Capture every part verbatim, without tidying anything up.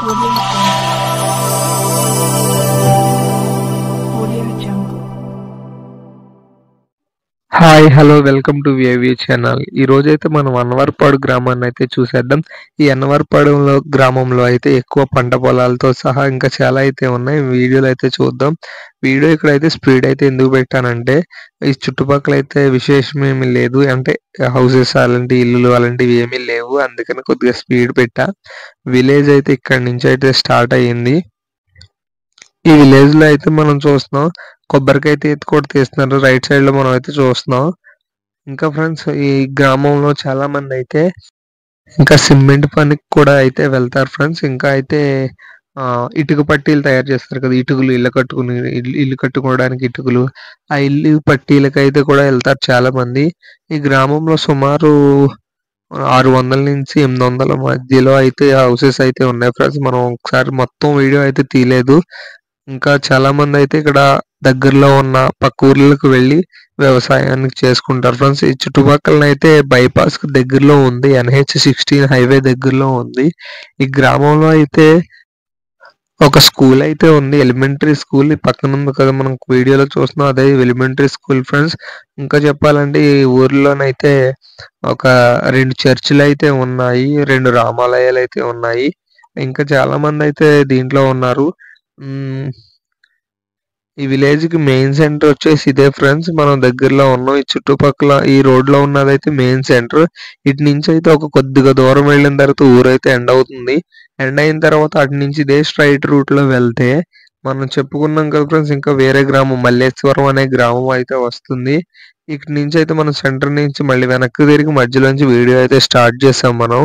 Audio Jungle. Audio Jungle. Hi hello welcome to V I V channel. ఈ రోజైతే మనం అన్నవరపాడు గ్రామాన్ని అయితే చూసేద్దాం. ఈ అన్నవరపాడులో గ్రామంలో అయితే ఎక్కువ పంట పొలాలతో సహా ఇంకా చాలా అయితే ఉన్నాయి. వీడియోలు అయితే చూద్దాం. వీడియో ఇక్కడైతే స్పీడ్ అయితే ఎందుకు పెట్టానంటే ఈ చుట్టుపక్కల అయితే విశేషం ఏమీ లేదు, అంటే హౌసెస్ అలాంటి ఇల్లులు అలాంటివి ఏమీ లేవు, అందుకని కొద్దిగా స్పీడ్ పెట్టా. విలేజ్ అయితే ఇక్కడ నుంచి అయితే స్టార్ట్ అయ్యింది. ఈ విలేజ్ లో అయితే మనం చూస్తున్నాం కొబ్బరికాయ అయితే ఎత్తి కూడా తీస్తున్నారు. రైట్ సైడ్ లో మనం అయితే చూస్తున్నాం. ఇంకా ఫ్రెండ్స్ ఈ గ్రామంలో చాలా మంది అయితే ఇంకా సిమెంట్ పనికి కూడా అయితే వెళ్తారు ఫ్రెండ్స్. ఇంకా అయితే ఆ ఇటుక పట్టీలు తయారు చేస్తారు కదా, ఇటుకలు ఇల్లు కట్టుకుని ఇల్లు ఇల్లు కట్టుకోవడానికి ఇటుకలు, ఆ ఇల్లు పట్టీలకు అయితే కూడా వెళ్తారు చాలా మంది. ఈ గ్రామంలో సుమారు ఆరు వందల నుంచి ఎనిమిది వందల మధ్యలో అయితే హౌసెస్ అయితే ఉన్నాయి ఫ్రెండ్స్. మనం ఒకసారి మొత్తం వీడియో అయితే తీయలేదు. ఇంకా చాలా మంది అయితే ఇక్కడ దగ్గరలో ఉన్న పక్క ఊర్లకు వెళ్ళి వ్యవసాయానికి చేసుకుంటారు ఫ్రెండ్స్. ఈ చుట్టుపక్కల అయితే బైపాస్ కు దగ్గరలో ఉంది, ఎన్హెచ్ సిక్స్టీన్ హైవే దగ్గరలో ఉంది. ఈ గ్రామంలో అయితే ఒక స్కూల్ అయితే ఉంది, ఎలిమెంటరీ స్కూల్. ఈ పక్కన ఉంది కదా మనం వీడియోలో చూస్తున్నాం, అదే ఎలిమెంటరీ స్కూల్ ఫ్రెండ్స్. ఇంకా చెప్పాలంటే ఈ ఊర్లోనైతే ఒక రెండు చర్చిలు అయితే ఉన్నాయి, రెండు రామాలయాలు అయితే ఉన్నాయి. ఇంకా చాలా మంది అయితే దీంట్లో ఉన్నారు. ఉమ్, ఈ విలేజ్ కి మెయిన్ సెంటర్ వచ్చేసి ఇదే ఫ్రెండ్స్. మనం దగ్గరలో ఉన్నాం. ఈ చుట్టుపక్కల ఈ రోడ్ లో ఉన్నదైతే మెయిన్ సెంటర్. ఇటు నుంచి అయితే ఒక కొద్దిగా దూరం వెళ్ళిన తర్వాత ఊరైతే ఎండ్ అవుతుంది. ఎండ్ అయిన తర్వాత అటు నుంచి ఇదే స్ట్రైట్ రూట్ లో వెళ్తే మనం చెప్పుకున్నాం కదా ఫ్రెండ్స్, ఇంకా వేరే గ్రామం మల్లేశ్వరం అనే గ్రామం అయితే వస్తుంది. ఇటు నుంచి అయితే మనం సెంటర్ నుంచి మళ్ళీ వెనక్కి తిరిగి మధ్యలోంచి వీడియో అయితే స్టార్ట్ చేసాం మనం.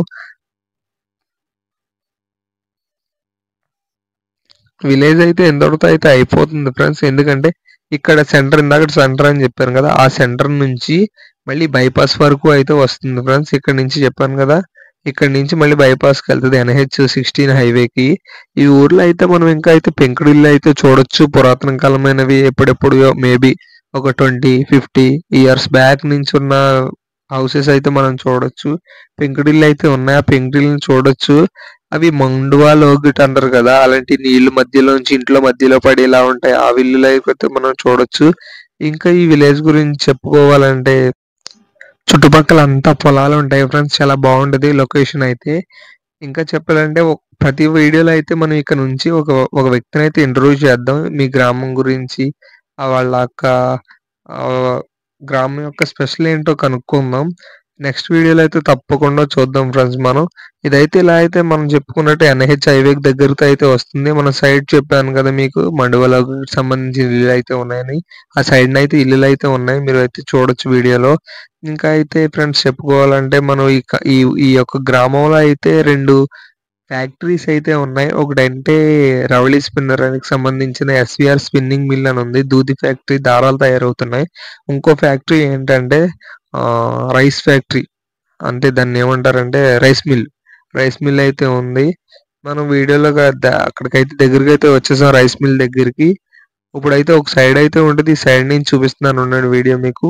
విలేజ్ అయితే ఎంతటితో అయితే అయిపోతుంది ఫ్రెండ్స్. ఎందుకంటే ఇక్కడ సెంటర్, ఇందాక సెంటర్ అని చెప్పాను కదా, ఆ సెంటర్ నుంచి మళ్ళీ బైపాస్ వరకు అయితే వస్తుంది ఫ్రెండ్స్. ఇక్కడ నుంచి చెప్పాను కదా, ఇక్కడ నుంచి మళ్ళీ బైపాస్ కి వెళ్తుంది ఎన్హెచ్ సిక్స్టీన్ హైవేకి. ఈ ఊర్లో అయితే మనం ఇంకా అయితే పెంకుడిల్లు అయితే చూడొచ్చు, పురాతన కాలమైనవి. ఎప్పుడెప్పుడు మేబీ ఒక ట్వంటీ ఫిఫ్టీ ఇయర్స్ బ్యాక్ నుంచి ఉన్న హౌసెస్ అయితే మనం చూడొచ్చు. పెంకుడిల్లు అయితే ఉన్నాయి, ఆ పెంకుడిల్ని చూడొచ్చు. అవి మండువా లోగిట్ అంటారు కదా, అలాంటి నీళ్లు మధ్యలోంచి ఇంట్లో మధ్యలో పడి ఇలా ఉంటాయి. ఆ విల్లులు అయితే మనం చూడొచ్చు. ఇంకా ఈ విలేజ్ గురించి చెప్పుకోవాలంటే చుట్టుపక్కల అంతా పొలాలు ఉంటాయి ఫ్రెండ్స్. చాలా బాగుంటది లొకేషన్ అయితే. ఇంకా చెప్పాలంటే ఒక- ప్రతి వీడియోలో అయితే మనం ఇక్కడ నుంచి ఒక ఒక వ్యక్తిని అయితే ఇంటర్వ్యూ చేద్దాం, మీ గ్రామం గురించి, ఆ వాళ్ళ యొక్క ఆ, గ్రామం యొక్క స్పెషల్ ఏంటో కనుక్కుందాం. నెక్స్ట్ వీడియోలో అయితే తప్పకుండా చూద్దాం ఫ్రెండ్స్ మనం. ఇదైతే ఇలా అయితే మనం చెప్పుకున్నట్టు ఎన్హెచ్ హైవేకి దగ్గరతో అయితే వస్తుంది. మన సైడ్ చెప్పాను కదా మీకు, మండువలకు సంబంధించిన ఇల్లులు అయితే ఉన్నాయని. ఆ సైడ్ అయితే ఇల్లులు అయితే ఉన్నాయి, మీరు అయితే చూడొచ్చు వీడియోలో. ఇంకా అయితే ఫ్రెండ్స్ చెప్పుకోవాలంటే మనం ఈ క- ఈ ఈ యొక్క గ్రామంలో అయితే రెండు ఫ్యాక్టరీస్ అయితే ఉన్నాయి. ఒకటంటే రవళి స్పిన్నర్ అని సంబంధించిన ఎస్విఆర్ స్పిన్నింగ్ మిల్ అని ఉంది, దూది ఫ్యాక్టరీ, దారాలు తయారవుతున్నాయి. ఇంకో ఫ్యాక్టరీ ఏంటంటే ఆ రైస్ ఫ్యాక్టరీ, అంటే దాన్ని ఏమంటారంటే రైస్ మిల్. రైస్ మిల్ అయితే ఉంది. మనం వీడియోలో గా- ద- అక్కడికైతే దగ్గరికి అయితే వచ్చేసాం, రైస్ మిల్ దగ్గరికి. ఇప్పుడైతే ఒక సైడ్ అయితే ఉంటుంది, ఈ సైడ్ నుంచి చూపిస్తున్నాను ఉన్నాడు వీడియో మీకు.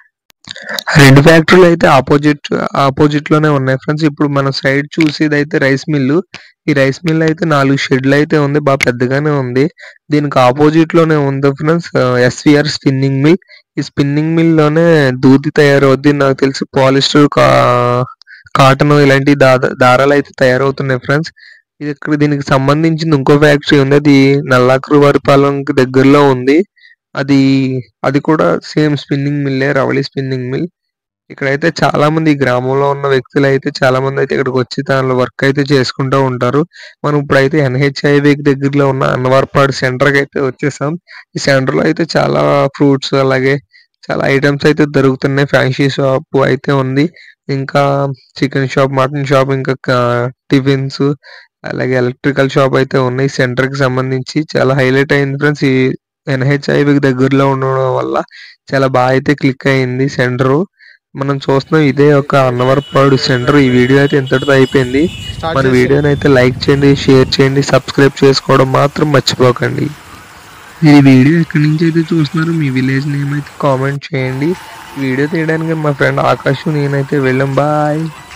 రెండు ఫ్యాక్టరీలు అయితే ఆపోజిట్ ఆపోజిట్ లోనే ఉన్నాయి ఫ్రెండ్స్. ఇప్పుడు మన సైడ్ చూసేది అయితే రైస్ మిల్లు. ఈ రైస్ మిల్ అయితే నాలుగు షెడ్లు అయితే ఉంది, బాగా పెద్దగానే ఉంది. దీనికి ఆపోజిట్ లోనే ఉంది ఫ్రెండ్స్ ఎస్విఆర్ స్పిన్నింగ్ మిల్. ఈ స్పిన్నింగ్ మిల్ లోనే దూది తయారవుద్ది, నాకు తెలిసి పాలిస్టర్, కా కాటన్ ఇలాంటి దా దారాలు అయితే తయారవుతున్నాయి ఫ్రెండ్స్. ఇది ఇక్కడ దీనికి సంబంధించింది ఇంకో ఫ్యాక్టరీ ఉంది, అది నల్లాకురు వరిపాలెంకి దగ్గరలో ఉంది. అది అది కూడా సేమ్ స్పిన్నింగ్ మిల్లే, రవళి స్పిన్నింగ్ మిల్. ఇక్కడైతే చాలా మంది ఈ గ్రామంలో ఉన్న వ్యక్తులు అయితే చాలా మంది అయితే ఇక్కడికి వచ్చి దానిలో వర్క్ అయితే చేసుకుంటూ ఉంటారు. మనం ఇప్పుడైతే ఎన్హెచ్ హైవేకి దగ్గరలో ఉన్న అన్నవరపాడు సెంటర్కి అయితే వచ్చేసాం. ఈ సెంటర్ లో అయితే చాలా ఫ్రూట్స్ అలాగే చాలా ఐటమ్స్ అయితే దొరుకుతున్నాయి. ఫ్యాన్సీ షాప్ అయితే ఉంది, ఇంకా చికెన్ షాప్, మటన్ షాప్, ఇంకా టిఫిన్స్, అలాగే ఎలక్ట్రికల్ షాప్ అయితే ఉన్నాయి. సెంటర్ కి సంబంధించి చాలా హైలైట్ అయింది ఫ్రెండ్స్. ఈ ఎన్హెచ్ హైవేకి దగ్గరలో ఉండడం వల్ల చాలా బాగా అయితే క్లిక్ అయింది సెంటర్. మనం చూస్తున్నాం ఇదే ఒక అన్నవరపాడు సెంటర్. ఈ వీడియో అయితే ఇంతటితో అయిపోయింది. మన వీడియోని అయితే లైక్ చేయండి, షేర్ చేయండి, సబ్స్క్రైబ్ చేసుకోవడం మాత్రం మర్చిపోకండి. ఈ వీడియో ఎక్కడి నుంచి అయితే చూస్తున్నారు, మీ విలేజ్ నేమ్ అయితే కామెంట్ చేయండి. వీడియో తీయడానికి మా ఫ్రెండ్ ఆకాష్ నేనైతే వెళ్ళాం. బాయ్.